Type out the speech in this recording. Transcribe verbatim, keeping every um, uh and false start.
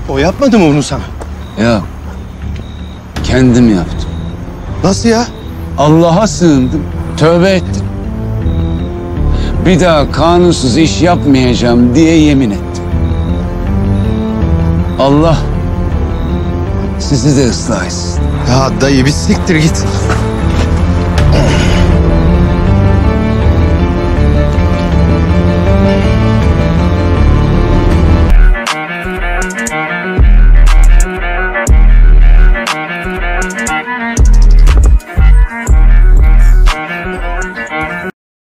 O yapmadı mı bunu sana? Ya kendim yaptım. Nasıl ya? Allah'a sığındım, tövbe ettim. Bir daha kanunsuz iş yapmayacağım diye yemin ettim. Allah sizi de ıslah etsin. Ya dayı bir siktir git.